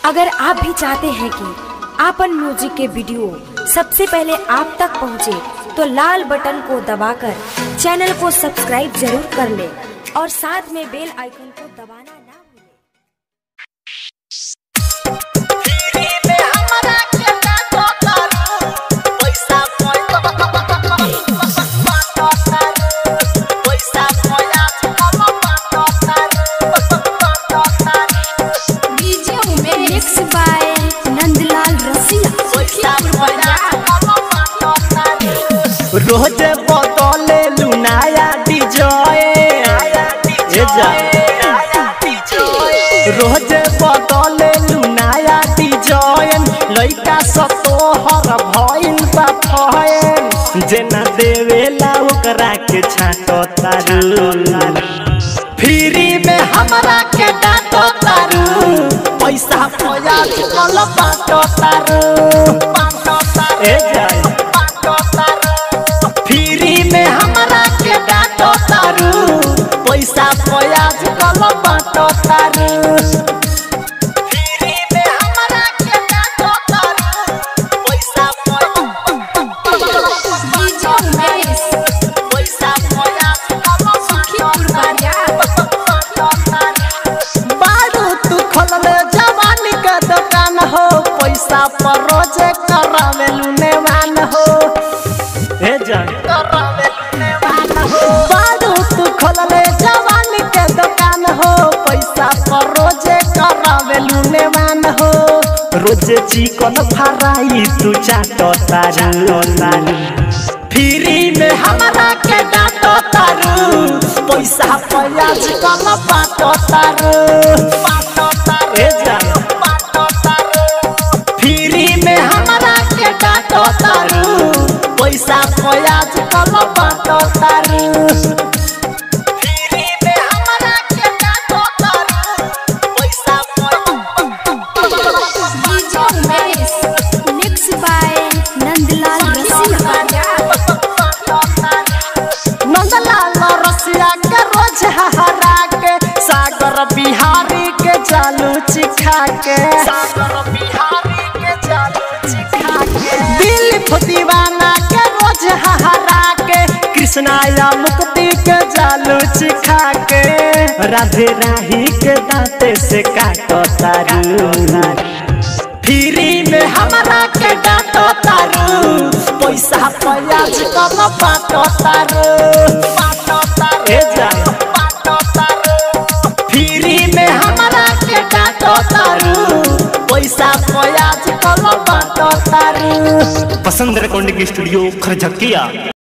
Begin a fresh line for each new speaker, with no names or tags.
अगर आप भी चाहते हैं कि आपन म्यूजिक के वीडियो सबसे पहले आप तक पहुंचे, तो लाल बटन को दबाकर चैनल को सब्सक्राइब जरूर कर ले और साथ में बेल आइकन को दबाना ना भूलें।
रोज बदले लुनाया डिजाइन, रोज बदले लुनाया डिजाइन, लइका सतोहर भइल बा फैन, जेना देवेला ओकरा के छाटो तारू, फ्री में हमरा के डांटो तारू, पैसा पयाज कल बाटो तारू, ए जाय फ्री में हमरा के डांटो तारू, पैसा पयाज कल बाटो तारू, फ्री में हमरा के डांटो तारू, पैसा पयाज कल बारू तू खोलले जवानी का दुकान हो, पैसा पर रोजे करावे लुनेवान हो, बारू तू खोलले जवानी के दुकान हो, पैसा पर रोजे करावे लुनेवान हो, रोजे चिकन फ्राई तू चाटो तारू, फ्री में हमरा के डांटो तारू, पैसा पयाज कल बाटो तारू, ए जान फ्री में हमरा के डांटो तारू, पैसा पयाज कल बाटो तारू, फ्री में हमरा के डांटो तारू, पैसा
मिक्स बाय नंदलाल
रसिया के रोज हरा के, सागर बिहारी के चालू चिखा के, सागर बिहारी के चालू चिखा के, दिल दीवाना के रोज हरा के, कृष्णा या मुक्ति के चालू चिखा के, राधे राही के दांते से काटो तारू, फ्री में हमरा के डांटो तारू, पैसा पयाज कल बाटो तारू, ए जान फ्री में हमरा के डांटो तारू, पैसा पयाज कल बाटो तारू।
पसंद रिकॉर्डिंग स्टूडियो खरझकिया।